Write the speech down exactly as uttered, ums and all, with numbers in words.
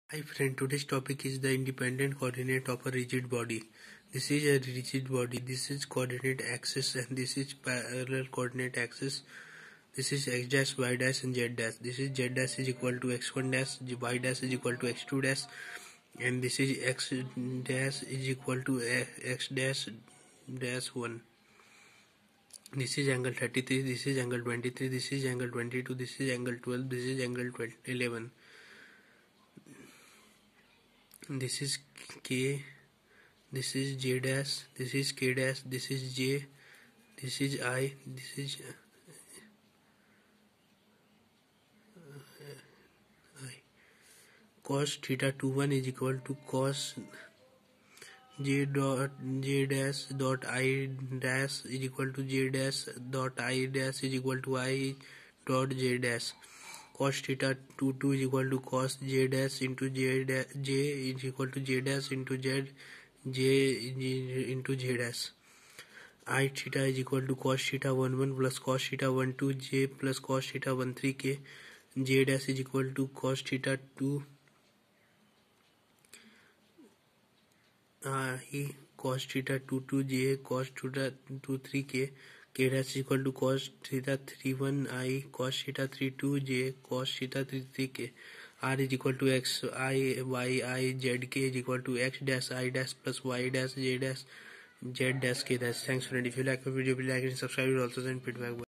Hi friend, today's topic is the independent coordinate of a rigid body. This is a rigid body. This is coordinate axis and this is parallel coordinate axis. This is x dash, y dash and z dash. This is z dash is equal to x one dash, y dash is equal to x two dash, and this is x dash is equal to x dash dash one. This is angle thirty-three, this is angle twenty-three, this is angle twenty-two, this is angle twelve, this is angle eleven. This is K, this is J dash, this is K dash, this is J, this is I, this is I. Cos theta two one is equal to cos J dot J dash dot I dash is equal to J dash dot I dash is equal to I dot J dash. Cos theta two two is equal to cos J dash into J dash, J is equal to J dash into Z, J into J dash. I theta is equal to cos theta one one plus cos theta one two J plus cos theta one three K. J dash is equal to cos theta two uh, he cos theta two two J cos theta two three K. K dash is equal to cos theta three one I cos theta three two J cos theta three three K. R is equal to x I y I z k is equal to x dash I dash plus y dash j dash z dash k dash. Thanks friend. If you like my video, please like and subscribe. Also send feedback.